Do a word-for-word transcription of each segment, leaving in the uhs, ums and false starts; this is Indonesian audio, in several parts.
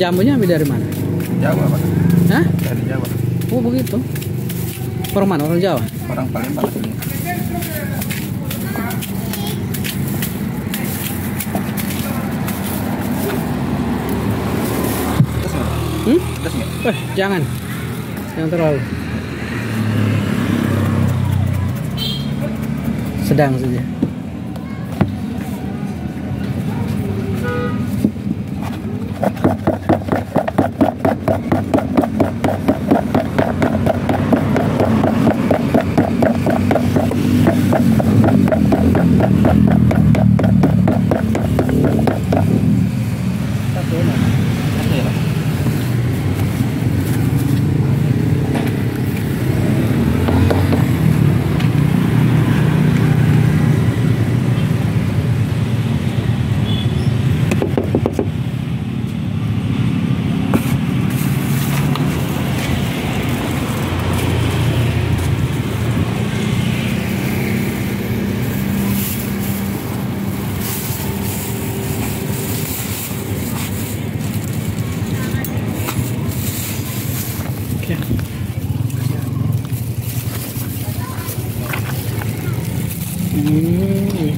Jamunya ambil dari mana? Jawa, Pak. Hah? Dari Jawa. Oh begitu. Orang mana? Orang Jawa? Orang Palembang ini. Hmm? Pedas nggak? Eh, jangan. Jangan terlalu. Sedang saja. Satu ya, Pak. Oke. Hmm.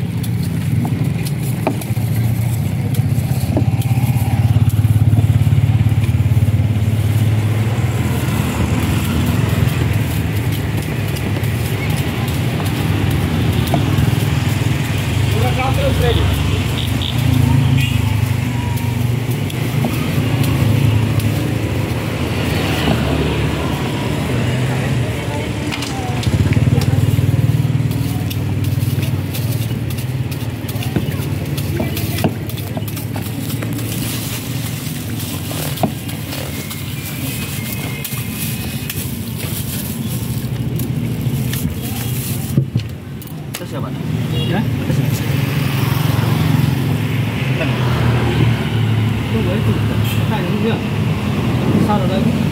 Pedas ya, Pak? Ya? Pedas nggak? Pedas nggak? Tunggu itu. Tanya dia. Salah lagi.